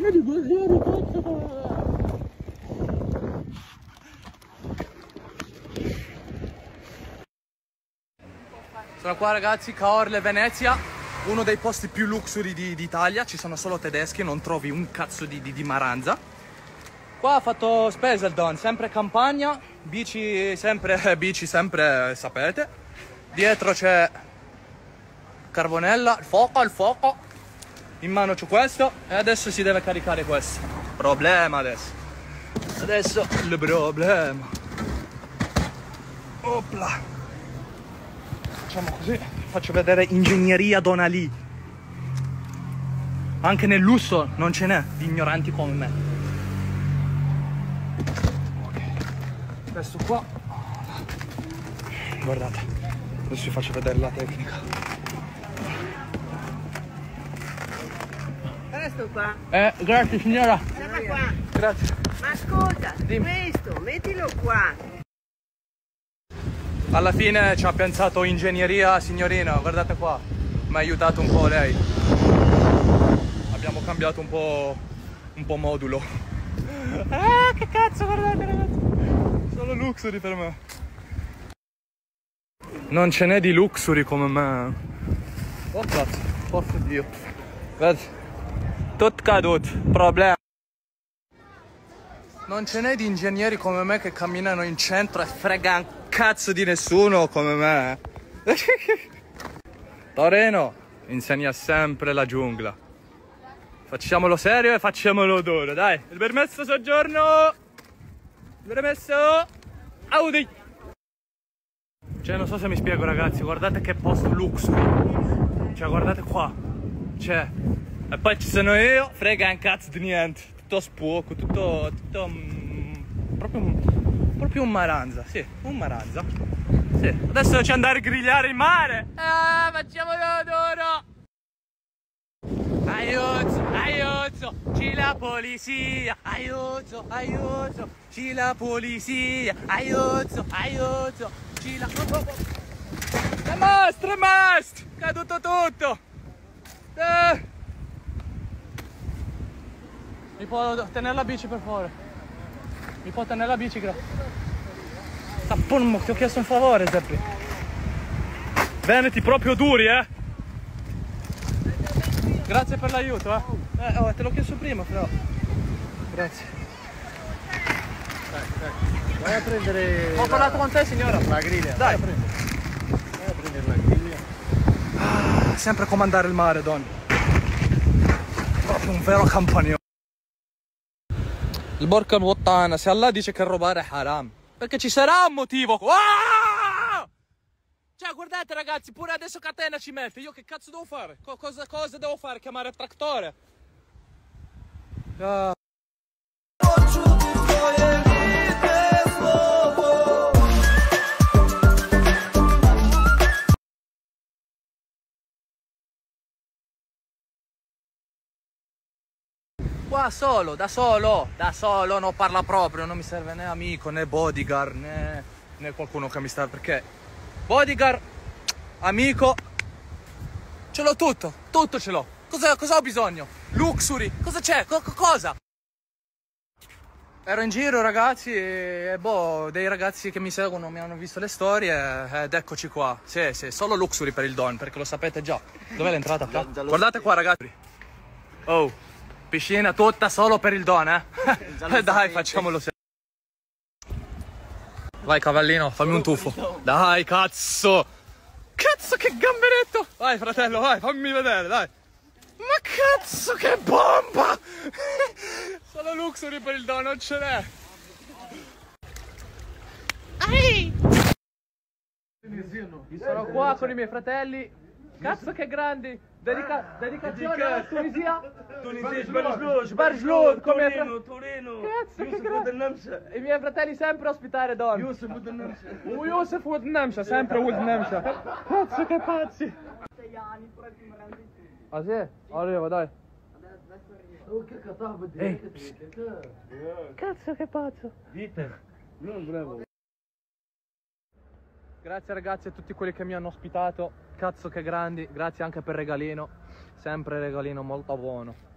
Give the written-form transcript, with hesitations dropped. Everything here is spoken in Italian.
di guerrieri, cazzo! Sono qua ragazzi, Caorle, Venezia, uno dei posti più luxury d'Italia, ci sono solo tedeschi, non trovi un cazzo di maranza. Qua ha fatto spesa il Don, sempre campagna, bici sempre, sapete. Dietro c'è carbonella, il fuoco, in mano c'ho questo e adesso si deve caricare questo. Problema adesso il problema. Opla. Facciamo così, faccio vedere ingegneria Donalì. Anche nel lusso non ce n'è di ignoranti come me. Ok, questo qua. Guardate, adesso vi faccio vedere la tecnica. Questo qua. Grazie signora. Guarda qua. Grazie. Ma ascolta, Dimmi. questo, mettilo qua. Alla fine ci ha pensato ingegneria signorina, guardate qua. Mi ha aiutato un po' lei. Abbiamo cambiato un po' modulo. Che cazzo, guardate ragazzi. Solo luxury per me. Non ce n'è di luxury come me. Oh cazzo, porco dio. Vedi? Tutto caduto, problema. Non ce n'è di ingegneri come me che camminano in centro e frega un cazzo di nessuno come me. Torino insegna sempre la giungla. Facciamolo serio e facciamolo duro, dai. Il permesso soggiorno. Il permesso. Audi. Cioè, non so se mi spiego ragazzi, guardate che posto luxury. Cioè, guardate qua. Cioè, e poi ci sono io, frega un cazzo di niente. Tutto spuoco, tutto proprio un maranza, sì, un maranza. Sì. Adesso c'è andare a grigliare in mare. Facciamolo duro. Aiuto, c'è la polizia. Aiuto, c'è la polizia. Aiuto, c'è la... Tremast, caduto tutto. Mi può tenere la bici per favore? Mi può tenere la bici, grazie. Tappono, ti ho chiesto un favore, Zeppi. Veneti proprio duri, eh? Grazie per l'aiuto, eh. Te l'ho chiesto prima, però. Grazie. Vai a prendere... Ho parlato con te, signora. La griglia. Dai. Vai a prendere la griglia. Sempre comandare il mare, Don. Proprio un vero campagnolo. Il Borca Nuottana, se Allah dice che rubare è haram, perché ci sarà un motivo. Ah! Cioè, guardate ragazzi, pure adesso catena ci mette. Io che cazzo devo fare? Cosa devo fare? Chiamare il trattore? Ah. Qua da solo, non parla proprio, non mi serve né amico, né bodyguard, né qualcuno che mi sta, perché bodyguard, amico, ce l'ho tutto ce l'ho. Cosa ho bisogno? Luxury, cosa c'è? Cosa? Ero in giro ragazzi e dei ragazzi che mi seguono mi hanno visto le storie ed eccoci qua. Sì, solo luxury per il Don, perché lo sapete già. Dov'è l'entrata qua? Guardate qua ragazzi. Oh. Piscina tutta solo per il Don, eh? Dai, facciamolo. Vai cavallino, fammi un tuffo. Dai, cazzo. Cazzo, che gamberetto. Vai fratello, vai, fammi vedere, dai. Ma cazzo, che bomba. Solo luxury per il Don, non ce n'è. Sono qua con i miei fratelli. Cazzo che grandi! Dedicazione alla Tunisia! Sbarjloud! Come cazzo che grandi! I miei fratelli sempre ospitare Don! Yusuf Wood Namsha, sempre Wood Namsha! Cazzo che pazzi! Ah sì? Arriva dai! Cazzo che pazzo! Dite! Non bravo! Grazie ragazzi a tutti quelli che mi hanno ospitato, cazzo che grandi, grazie anche per il regalino, sempre regalino molto buono.